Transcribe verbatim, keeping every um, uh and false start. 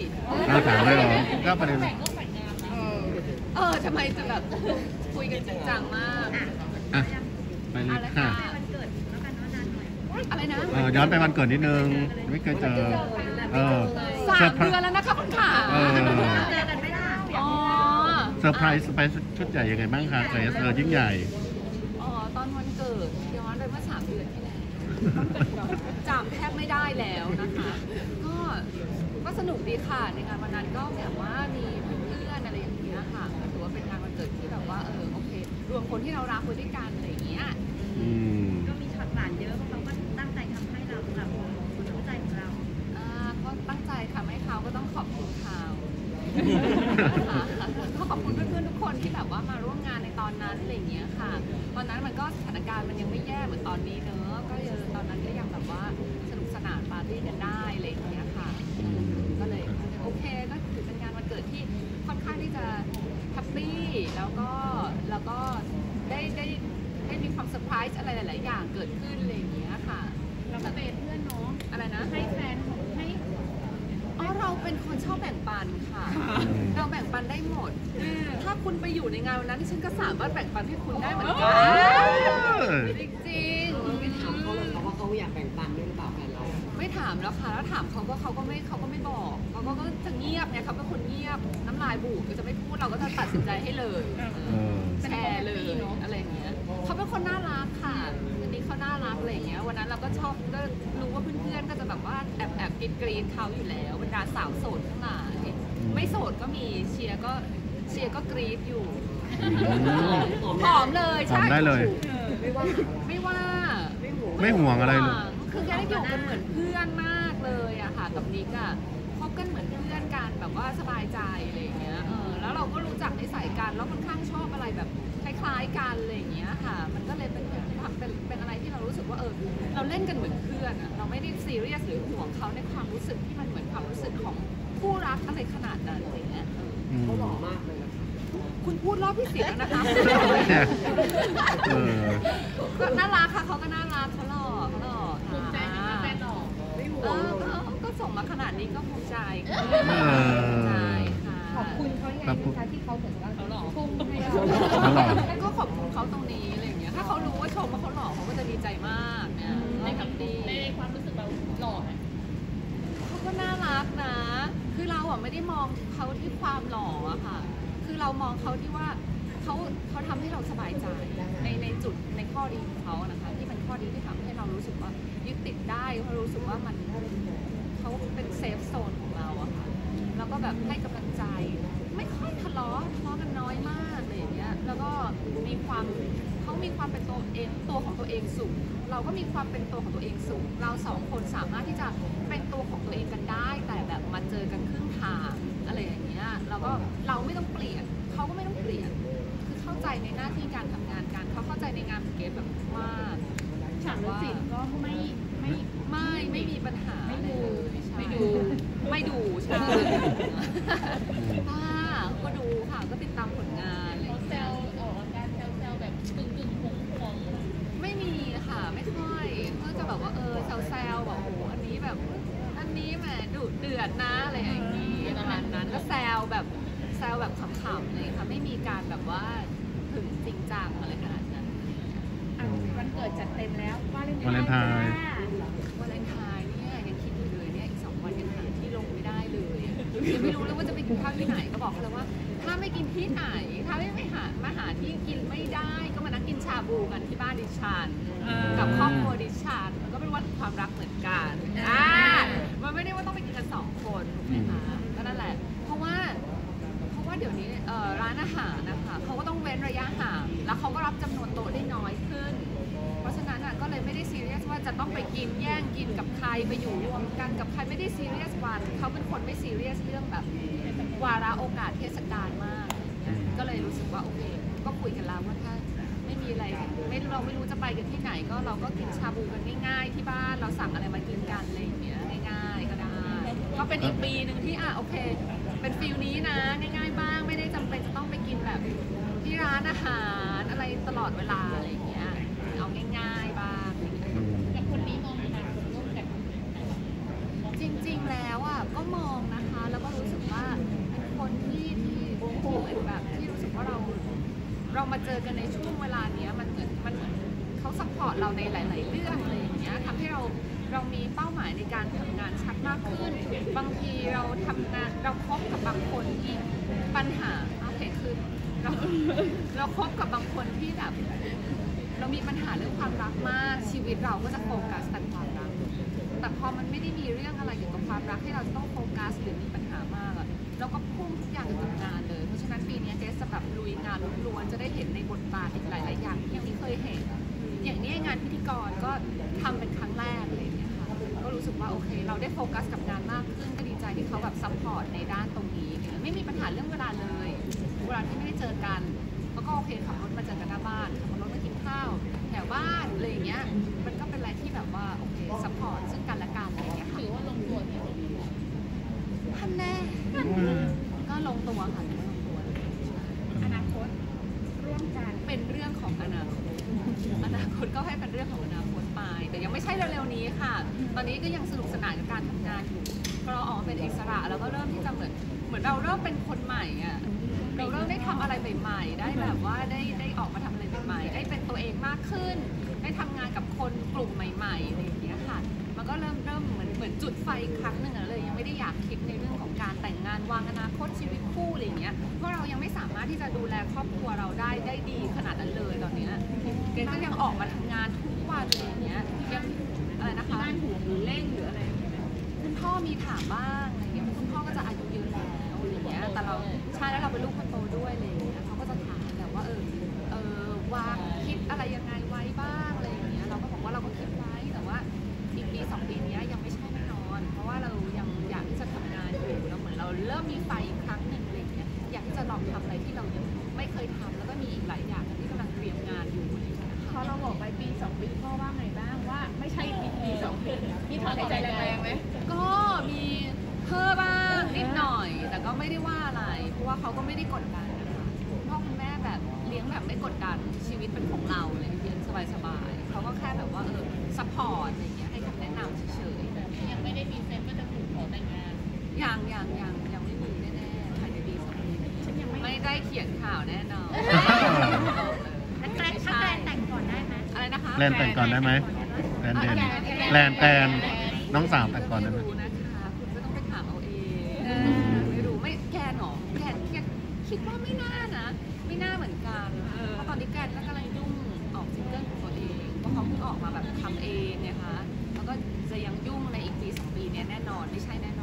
เราถามเลยเหรอก็ประเด็นเออทำไมจะแบบคุยกันจริงจังมากอ่ะไปเลยค่ะอะไรนะเออย้อนไปวันเกิดนิดนึงไม่เคยเจอเออสามเดือนแล้วนะคะคุณขาเออเจอกันไม่ได้อ๋อเซอร์ไพรส์ไปชุดใหญ่ยังไงบ้างคะเกรซเออยิ่งใหญ่อ๋อตอนวันเกิดย้อนไปเมื่อสามเดือนที่แล้วจำแทบไม่ได้แล้วนะคะก็ก็สนุกดีค่ะในงานวันนั้นก็แบบว่ามีเพื่อนอะไรอย่างเงี้ยค่ะถือว่าเป็นงานวันเกิดที่แบบว่าเออโอเครวมคนที่เรารักไว้ด้วยกันอะไรอย่างเงี้ยก็มีช็อตหวานเยอะเพราะเขาก็ตั้งใจทำให้เราแบบคนรู้ใจของเราอ่าก็ตั้งใจทำให้เขาก็ต้องขอบคุณเขาก็ขอบคุณเพื่อนๆทุกคนที่แบบว่ามาร่วมงานในตอนนั้นอะไรอย่างเงี้ยค่ะตอนนั้นมันก็สถานการณ์มันยังไม่แย่เหมือนตอนนี้เนอะก็ยังตอนนั้นก็ยังแบบว่าสนุกสนานปาร์ตี้กันได้อะไรอย่างเงี้ยค่ะก็เลยโอเคก็ถือเป็นงานวันเกิดที่ค่อนข้างที่จะแฮปปี้แล้วก็แล้วก็ได้ได้ได้มีความเซอร์ไพรส์อะไรหลายๆอย่างเกิดขึ้นอะไรอย่างเงี้ยค่ะเราก็เป็นเพื่อนเนาะอะไรนะให้แฟนให้อ๋อเราเป็นคนชอบแบ่งปันค่ะเราแบ่งปันได้หมดถ้าคุณไปอยู่ในงานวันนั้นฉันก็สามารถแบ่งปันให้คุณได้เหมือนกันจริงจริงไม่ถามเขาหรอกเขาว่าเขาอยากแบ่งปันด้วยหรือเปล่าแฟนเราไม่ถามแล้วค่ะแล้วถามเขาก็เขาก็ไม่เขาก็ไม่บอกเขาก็จะเงียบเนี่ยเขาเป็นคนเงียบน้ำลายบูดก็จะไม่พูดเราก็จะตัดสินใจให้เลยแชร์เลยอะไรอย่างเงี้ยเขาเป็นคนน่ารักค่ะวันนี้เขาน่ารักอะไรอย่างเงี้ยวันนั้นเราก็ชอบก็รู้ว่าเพื่อนๆก็จะแบบว่าแอบแอบกรีดกรีดเขาอยู่แล้วบรรดาสาวโสดทั้งหลายไม่โสดก็มีเชียร์ก็เชียร์ก็กรีดอยู่หอมเลยหอมได้เลยไม่ว่าไม่ว่าไม่ห่วงอะไรเลยคือแค่อยู่กันเหมือนเพื่อนมากเลยอะค่ะกับนิกอะคบกันเหมือนเพื่อนกันแบบว่าสบายใจอะไรอย่างเงี้ยเออแล้วเราก็รู้จักนิสัยกันแล้วค่อนข้างชอบอะไรแบบคล้ายๆกันอะไรอย่างเงี้ยค่ะมันก็เลยเป็นเป็นเป็นอะไรที่เรารู้สึกว่าเออเราเล่นกันเหมือนเพื่อนอะเราไม่ได้ซีเรียสหรือห่วงเขาในความรู้สึกที่มันเหมือนความรู้สึกของคู่รักอะไรขนาดนั้นอะไรเงี้ยเขาหล่อมากเลยคุณพูดรอบที่สิบแล้วนะคะก็น่ารักค่ะเขาก็น่ารักเขาหล่อเขาหล่อภูมิใจในแฟนหล่อไม่ห่วงก็ส่งมาขนาดนี้ก็ภูมิใจใช่ค่ะขอบคุณเขาอย่างไรคะที่เขาเหมือนว่าเขาหล่อชมให้เราแล้วก็ขอบคุณเขาตรงนี้อะไรอย่างเงี้ยถ้าเขารู้ว่าชมว่าเขาหล่อเขาก็จะดีใจมากเนี่ยในคำดีในความรู้สึกเราหล่อไหมเขาก็น่ารักนะคือเราอ่ะไม่ได้มองเขาที่ความหล่ออะค่ะคือเรามองเขาที่ว่าเขาเขาทำให้เราสบายใจในในจุดในข้อดีของเขานะคะที่เป็นข้อดีที่ทำให้เรารู้สึกว่ายึดติดได้เพราะรู้สึกว่ามันเขาเป็นเซฟโซนของเราอะค่ะแล้วก็แบบให้กำลังใจไม่ค่อยทะเลาะทะเลาะกันน้อยมากอะไรอย่างเงี้ยแล้วก็มีความเขามีความเป็นตัวเองตัวของตัวเองสูงเราก็มีความเป็นตัวของตัวเองสูงเราสองคนสามารถที่จะเป็นตัวของตัวเองกันได้แต่แบบมาเจอกันครึ่งทางอะไรอย่างเงี้ยแล้วก็เราไม่ต้องเปลี่ยนเขาก็ไม่ต้องเปลี่ยนคือเข้าใจในหน้าที่การทำงานกันเขาเข้าใจในงานสเก็ตแบบมากฉากว่าก็ไม่ไม่ไม่ไม่มีปัญหาไม่ดูไม่ดูไม่ดูใช่ป้าก็ดูค่ะก็ติดตามผลงานเขาเซลออกอาการเซลแบบกึ่งกึ่งห่วงห่วงไม่มีค่ะไม่ค่อยก็จะแบบว่าเออแซวๆแบบโอ้อันนี้แบบอันนี้แหมดุเดือดนะอะไรอย่างนี้ประมาณนั้นก็แซวแบบแซวแบบขำๆเลยค่ะไม่มีการแบบว่าถึงจริงจังอะไรขนาดนั้นวันเกิดจัดเต็มแล้ววาเลนไทน์วาเลนไทน์เนี่ยยังคิดอยู่เลยเนี่ยอีกสองวันยังหาที่ลงไม่ได้เลยยังไม่รู้เลยว่าจะไปกินข้าวที่ไหนก็บอกเขาเลยว่าถ้าไม่กินที่ไหนถ้าไม่ไปหามาหาที่กินไม่ได้ก็มานั่งกินชาบูกันที่บ้านดิฉันกับครอบครัวดิฉันก็เป็นวันความรักเหมือนกันอ่ามันไม่ได้ว่าต้องไปกินกันสองคนถูกไหมคะก็นั่นแหละเพราะว่าเพราะว่าเดี๋ยวนี้ร้านอาหารนะคะเขาก็ต้องเว้นระยะห่างแล้วเขาก็รับจำนวนโต๊ะได้น้อยขึ้นเพราะฉะนั้นอ่ะก็เลยไม่ได้ซีเรียสว่าจะต้องไปกินแย่งกินกับใครไปอยู่รวมกันกับใครไม่ได้ซีเรียสวันเขาเป็นคนไม่ซีเรียสเรื่องแบบวาระโอกาสเทศกาลมากก็เลยรู้สึกว่าโอเคก็คุยกันแล้วว่าถ้าไม่มีอะไรไม่เราไม่รู้จะไปกันที่ไหนก็เราก็กินชาบูกันง่ายๆที่บ้านเราสั่งอะไรมากินกันอะไรอย่างเงี้ยง่ายๆก็ได้ก็เป็นอีกปีหนึ่งที่อ่ะโอเคเป็นฟิลนี้นะง่ายๆบ้างไม่ได้จำเป็นจะต้องไปกินแบบที่ร้านอาหารอะไรตลอดเวลาอะไรอย่างเงี้ยเอาง่ายๆบ้างกับคนนี้มองอนาคตร่วมกันจริงๆแล้วอ่ะก็มองนะคะแล้วก็รู้เรามาเจอกันในช่วงเวลาเนี้ยมันเหมือนมันเหมือนเขาซัพพอร์ตเราในหลาย ๆ เรื่องอะไรอย่างเงี้ยทำให้เราเรามีเป้าหมายในการทำงานชัดมากขึ้นบางทีเราทำงานเราคบกับบางคนที่ปัญหาโอเคคือเราเราคบกับบางคนที่แบบเรามีปัญหาเรื่องความรักมากชีวิตเราก็จะโฟกัสแต่ความรักแต่พอมันไม่ได้มีเรื่องอะไรเกี่ยวกับความรักให้เราต้องโฟกัสหรือมีปัญหามากอะเราก็พุ่งทุกอย่างกับงานเลยเพราะฉะนั้นปีนี้เกสจะแบบลุยงานล้วนๆจะได้เห็นในบทบาทอีกหลายๆอย่างที่ยังไม่เคยเห็นอย่างนี้งานพิธีกรก็ทำเป็นครั้งแรกอะไรอย่างเงี้ยค่ะก็รู้สึกว่าโอเคเราได้โฟกัสกับงานมากขึ้นก็ดีใจที่เขาแบบซัพพอร์ตในด้านตรงนี้ไม่มีปัญหาเรื่องเวลาเลยเวลาที่ไม่ได้เจอกันแล้วก็โอเคขับรถมาเจอกันหน้าบ้านขับรถมากินข้าวแถวบ้านอะไรอย่างเงี้ยมันก็เป็นอะไรที่แบบว่าโอเคซัพพอร์ตซึ่งกันและกันอะไรอย่างเงี้ยค่ะถือว่าลงตัวที่สุดท่านแน่ก็ลงตัวค่ะถือว่าลงตัวอนาคตร่วมกันเป็นเรื่องของอนาคตอนาคตก็ให้เป็นเรื่องของอนาคตไปแต่ยังไม่ใช่เร็วๆนี้ค่ะตอนนี้ก็ยังสนุกสนานกับการทำงานอยู่พอเราออกมาเป็นอิสระแล้วก็เริ่มที่จะเหมือนเหมือนเราเริ่มเป็นคนใหม่อ่ะเราเริ่มได้ทำอะไรใหม่ๆได้แบบว่าได้ได้ออกมาทำอะไรใหม่ๆได้เป็นตัวเองมากขึ้นได้ทำงานกับคนกลุ่มใหม่ๆอะไรอย่างเงี้ยค่ะมันก็เริ่มเริ่มเหมือนเหมือนจุดไฟอีกครั้งหนึ่งเลยยังไม่ได้อยากคิดในเรื่องของการแต่งงานวางอนาคตชีวิตคู่อะไรอย่างเงี้ยเพราะเรายังไม่สามารถที่จะดูแลครอบครัวเราได้ได้ดีขนาดนั้นเลยตอนนี้เกก็ยังออกมาทำงานทุกวันอะไรอย่างเงี้ยยังอะไรนะคะบ้านห่วงหรือเร่งหรืออะไรคุณพ่อมีถามบ้างอะไรอย่างเงี้ยคุณพ่อก็จะอายุเยอะแล้วอะไรอย่างเงี้ยแต่เราใช่แล้วเราเป็นลูกคนโตด้วยอะไรอย่างเงี้ยเขาก็จะถามแบบว่าเออเออวางคิดอะไรยังไงไว้บ้างอะไรอย่างเงี้ยเราก็บอกว่าเราก็คิดไว้แต่ว่าอีกปีสองปีนี้ยังไม่ใช่แน่นอนเพราะว่าเรายังอยากที่จะทำงานอยู่แล้วเหมือนเราเริ่มมีไฟอีกครั้งหนึ่งอะไรอย่างเงี้ยอยากที่จะลองทำอะไรที่เรายังไม่เคยทำแล้วก็มีอีกหลายอย่างที่กำลังเตรียมงานอยู่อะไรอย่างเงี้ยพอเราบอกไปปีสองปีพ่อว่าไงบ้างว่าไม่ใช่ปีปีสองปีพี่ถอนหายใจแรงๆไหมก็มีเพ้อบ้างนิดหน่อยแต่ก็ไม่ได้ว่าอะไรเพราะว่าเขาก็ไม่ได้กดดันนะคะคุณพ่อคุณแม่แบบเลี้ยงแบบไม่กดดันชีวิตเป็นของเราอะไรอย่างเงี้ยสบายๆเขาก็แค่แบบว่าเออซัพพอร์ตอะไรอย่างเงี้ยให้คำแนะนำเฉยๆยังไม่ได้มีเซนว่าจะถูกขอแต่งงานยังยังยังยังไม่มีแน่ๆภายในปีสองปีไม่ได้เขียนข่าวแน่นอนถ้าแกรนถ้าแกรนแต่งก่อนได้ไหมอะไรนะคะแลนแต่งก่อนได้ไหมแลนเดนแลนแตนน้องสาวแต่งก่อนได้ไหมไม่รู้นะคะคุณก็ต้องไปถามเอาเองไม่รู้ไม่แกนหรอแกนคิดคิดว่าไม่น่านะไม่น่าเหมือนกันเพราะตอนนี้แกนก็กำลังยุ่งออกซิงเกิลของตัวเองเพราะเขาเพิ่งออกมาแบบทำเองนะคะแล้วก็จะยังยุ่งในอีกปีสองปีนี้แน่นอนไม่ใช่แน่น